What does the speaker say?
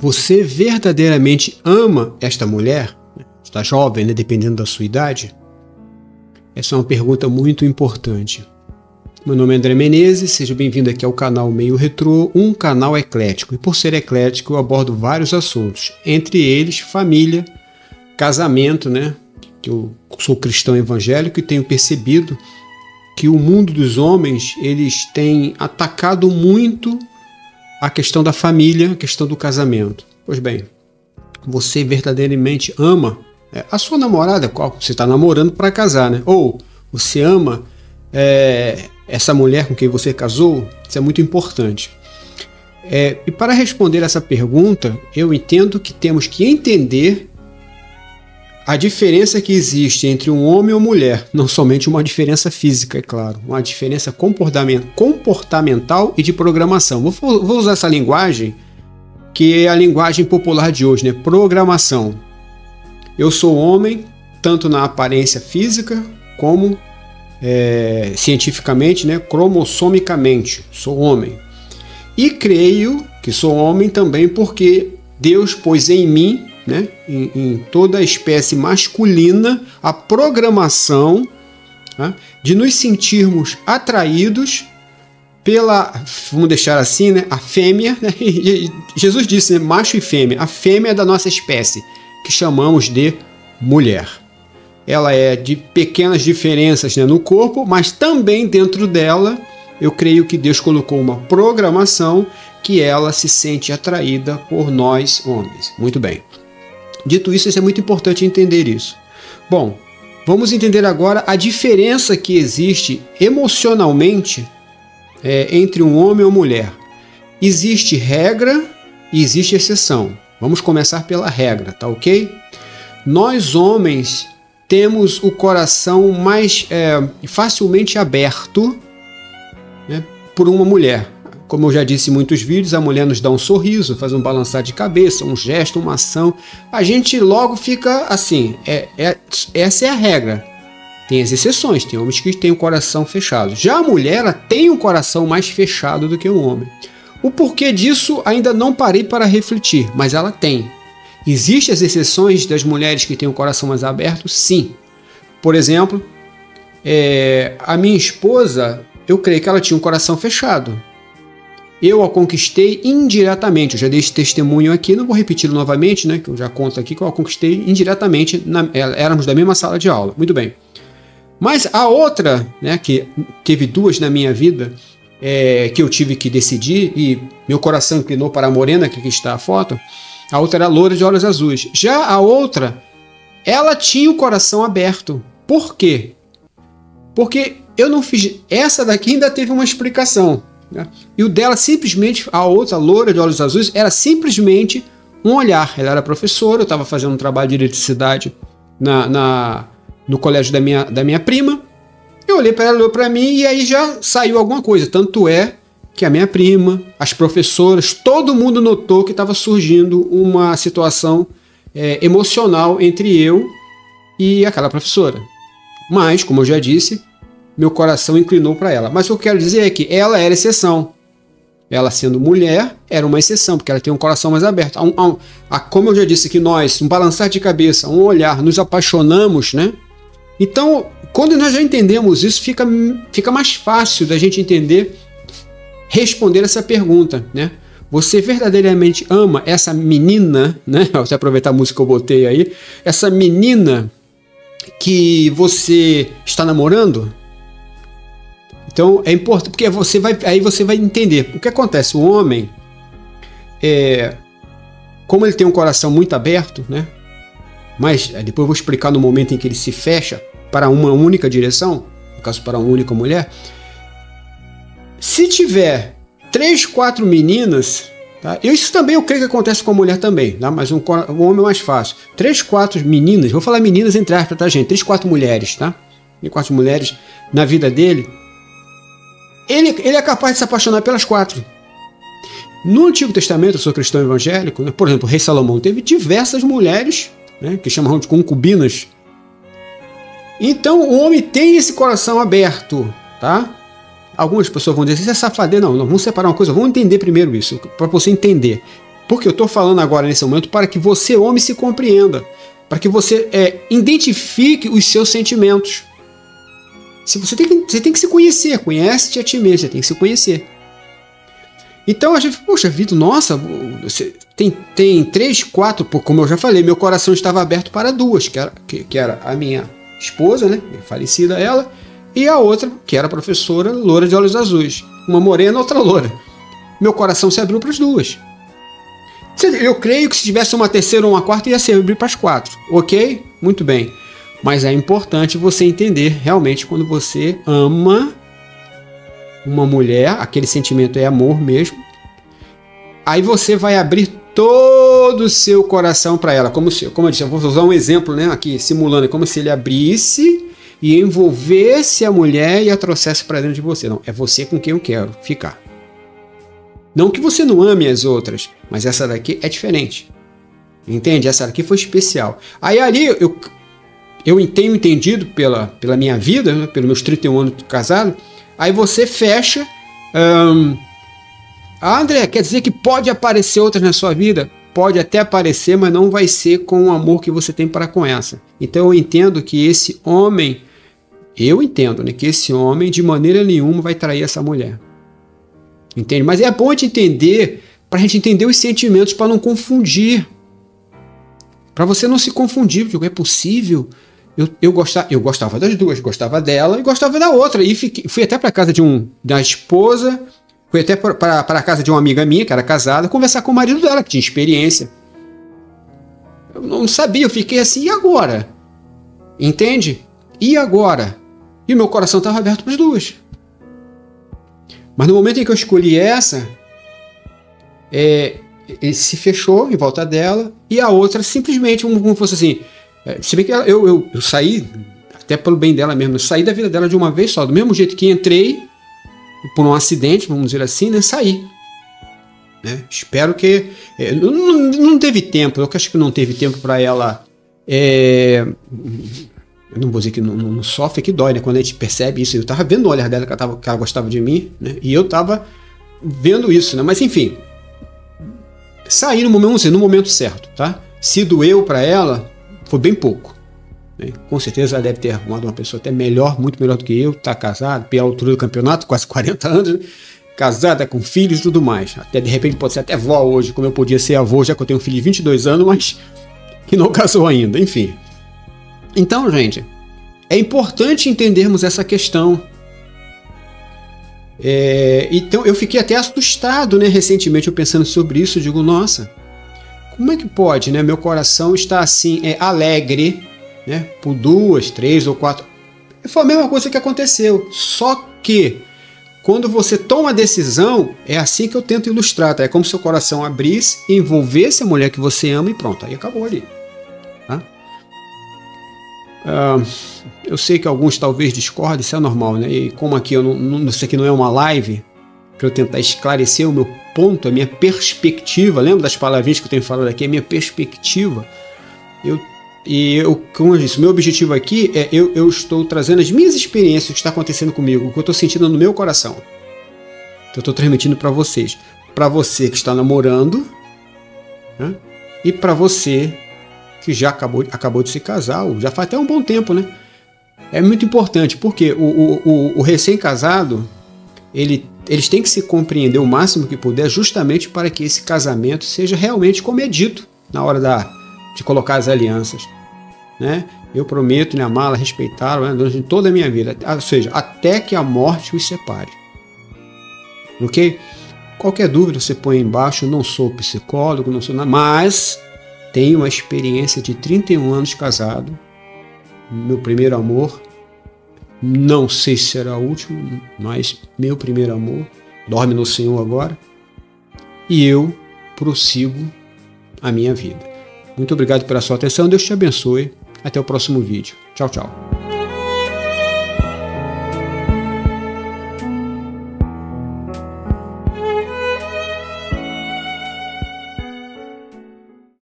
Você verdadeiramente ama esta mulher? Está jovem, né? Dependendo da sua idade? Essa é uma pergunta muito importante. Meu nome é André Menezes, seja bem-vindo aqui ao canal Meio Retrô, um canal eclético. E por ser eclético, eu abordo vários assuntos, entre eles família, casamento, né? Eu sou cristão evangélico e tenho percebido que o mundo dos homens, eles têm atacado muito a questão da família, a questão do casamento. Pois bem, você verdadeiramente ama a sua namorada, qual você está namorando para casar, né? Ou você ama essa mulher com quem você casou? Isso é muito importante. E para responder essa pergunta, eu entendo que temos que entender a diferença que existe entre um homem e uma mulher, não somente uma diferença física, é claro, uma diferença comportamental e de programação. Vou usar essa linguagem, que é a linguagem popular de hoje, né? Programação. Eu sou homem, tanto na aparência física, como cientificamente, né? Cromossomicamente, sou homem. E creio que sou homem também porque Deus pôs em mim, né, em toda a espécie masculina, a programação, tá, de nos sentirmos atraídos pela, vamos deixar assim, né, a fêmea, né, Jesus disse, né, macho e fêmea, a fêmea da nossa espécie, que chamamos de mulher. Ela é de pequenas diferenças, né, no corpo, mas também dentro dela, eu creio que Deus colocou uma programação que ela se sente atraída por nós homens. Muito bem. Dito isso, é muito importante entender isso. Bom, vamos entender agora a diferença que existe emocionalmente entre um homem e uma mulher. Existe regra e existe exceção. Vamos começar pela regra, tá ok? Nós homens temos o coração mais facilmente aberto, né, por uma mulher. Como eu já disse em muitos vídeos, a mulher nos dá um sorriso, faz um balançar de cabeça, um gesto, uma ação. A gente logo fica assim, essa é a regra. Tem as exceções, tem homens que têm o coração fechado. Já a mulher, ela tem um coração mais fechado do que o homem. O porquê disso ainda não parei para refletir, mas ela tem. Existem as exceções das mulheres que têm o coração mais aberto? Sim. Por exemplo, a minha esposa, eu creio que ela tinha um coração fechado. Eu a conquistei indiretamente, eu já dei esse testemunho aqui, não vou repeti-lo novamente, né, que eu já conto aqui que eu a conquistei indiretamente, éramos da mesma sala de aula, muito bem. Mas a outra, né, que teve duas na minha vida, que eu tive que decidir, e meu coração inclinou para a morena, que aqui está a foto, a outra era loura de olhos azuis. Já a outra, ela tinha o coração aberto. Por quê? Porque eu não fiz, essa daqui ainda teve uma explicação. E o dela simplesmente, a outra, a loura de olhos azuis, era simplesmente um olhar. Ela era professora, eu estava fazendo um trabalho de eletricidade no colégio da minha prima. Eu olhei para ela, olhou para mim e aí já saiu alguma coisa. Tanto é que a minha prima, as professoras, todo mundo notou que estava surgindo uma situação emocional entre eu e aquela professora. Mas, como eu já disse, meu coração inclinou para ela. Mas o que eu quero dizer é que ela era exceção. Ela, sendo mulher, era uma exceção, porque ela tem um coração mais aberto. Como eu já disse que nós, um balançar de cabeça, um olhar, nos apaixonamos, né? Então, quando nós já entendemos isso, fica mais fácil da gente entender, responder essa pergunta, né? Você verdadeiramente ama essa menina, né? Vou até aproveitar a música que eu botei aí. Essa menina que você está namorando? Então é importante, porque aí você vai entender o que acontece. O homem, como ele tem um coração muito aberto, né? Mas depois eu vou explicar no momento em que ele se fecha para uma única direção, no caso para uma única mulher. Se tiver 3, 4 meninas, tá? Isso também eu creio que acontece com a mulher também, tá? Mas um homem é mais fácil. 3, 4 meninas, vou falar meninas entre aspas, tá, gente? 3, 4 mulheres, tá? 3, 4 mulheres na vida dele. Ele é capaz de se apaixonar pelas 4. No Antigo Testamento, eu sou cristão evangélico, né? Por exemplo, o rei Salomão teve diversas mulheres, né, que chamavam de concubinas. Então o homem tem esse coração aberto, tá? Algumas pessoas vão dizer, isso é safadeza. Não, vamos separar uma coisa, vamos entender primeiro isso, para você entender. Porque eu estou falando agora nesse momento para que você, homem, se compreenda, para que você identifique os seus sentimentos. Você tem que se conhecer, conhece-te a ti mesmo, você tem que se conhecer. Então a gente, poxa vida, nossa, você tem 3, 4, como eu já falei, meu coração estava aberto para duas, que era a minha esposa, né, falecida ela, e a outra, que era a professora loura de olhos azuis, uma morena, outra loura. Meu coração se abriu para as duas. Eu creio que se tivesse uma terceira ou uma quarta, ia se abrir para as 4, ok? Muito bem. Mas é importante você entender realmente quando você ama uma mulher, aquele sentimento é amor mesmo, aí você vai abrir todo o seu coração para ela, como eu disse, eu vou usar um exemplo, né, aqui simulando, como se ele abrisse e envolvesse a mulher e a trouxesse para dentro de você. Não, é você com quem eu quero ficar. Não que você não ame as outras, mas essa daqui é diferente, entende? Essa daqui foi especial. Aí ali eu tenho entendido pela minha vida, né, pelos meus 31 anos de casado. Aí você fecha. André, quer dizer que pode aparecer outras na sua vida? Pode até aparecer, mas não vai ser com o amor que você tem para com essa. Então eu entendo que esse homem, né, que esse homem de maneira nenhuma vai trair essa mulher. Entende? Mas é bom a gente entender, para a gente entender os sentimentos, para não confundir. Para você não se confundir, porque é possível. Eu gostava das duas, gostava dela e gostava da outra. E fui até para a casa da esposa, fui até para a casa de uma amiga minha, que era casada, conversar com o marido dela, que tinha experiência. Eu não sabia, eu fiquei assim, e agora? Entende? E agora? E meu coração estava aberto para as duas. Mas no momento em que eu escolhi essa, ele se fechou em volta dela, e a outra simplesmente, como fosse assim. Se bem que eu saí, até pelo bem dela mesmo, eu saí da vida dela de uma vez só, do mesmo jeito que entrei, por um acidente, vamos dizer assim, né, saí. Né? Espero que... não teve tempo, eu acho que não teve tempo para ela... eu não vou dizer que não sofre, que dói, né? Quando a gente percebe isso. Eu estava vendo no olhar dela que ela gostava de mim, né? E eu estava vendo isso, né? Mas enfim, saí no momento certo, tá? Se doeu para ela, foi bem pouco. Né? Com certeza ela deve ter arrumado uma pessoa até melhor, muito melhor do que eu, tá casado, pela altura do campeonato, quase 40 anos, né? Casada, com filhos e tudo mais. Até de repente pode ser até vó hoje, como eu podia ser avô, já que eu tenho um filho de 22 anos, mas que não casou ainda, enfim. Então, gente, é importante entendermos essa questão. Então, eu fiquei até assustado, né, recentemente, eu pensando sobre isso, eu digo, nossa, como é que pode, né? Meu coração está assim, alegre, né, por 2, 3 ou 4. Foi a mesma coisa que aconteceu, só que quando você toma a decisão, é assim que eu tento ilustrar, tá? É como se seu coração abrisse, envolvesse a mulher que você ama e pronto, aí acabou ali. Tá? Eu sei que alguns talvez discordem, isso é normal, né? E como aqui isso aqui não é uma live, para eu tentar esclarecer o meu ponto, a minha perspectiva, lembra das palavrinhas que eu tenho falado aqui? A minha perspectiva, como eu disse, o meu objetivo aqui é eu estou trazendo as minhas experiências, o que está acontecendo comigo, o que eu estou sentindo no meu coração. Então, eu estou transmitindo para vocês, para você que está namorando, né? E para você que já acabou de se casar, ou já faz até um bom tempo, né? É muito importante, porque o recém-casado, eles têm que se compreender o máximo que puder, justamente para que esse casamento seja realmente como é dito na hora de colocar as alianças. Né? Eu prometo me amá-la, respeitá-la, né, durante toda a minha vida, ou seja, até que a morte os separe. Ok? Qualquer dúvida você põe aí embaixo, eu não sou psicólogo, não sou nada, mas tenho uma experiência de 31 anos casado, meu primeiro amor, não sei se será o último, mas meu primeiro amor, dorme no Senhor agora, e eu prossigo a minha vida. Muito obrigado pela sua atenção, Deus te abençoe, até o próximo vídeo. Tchau, tchau.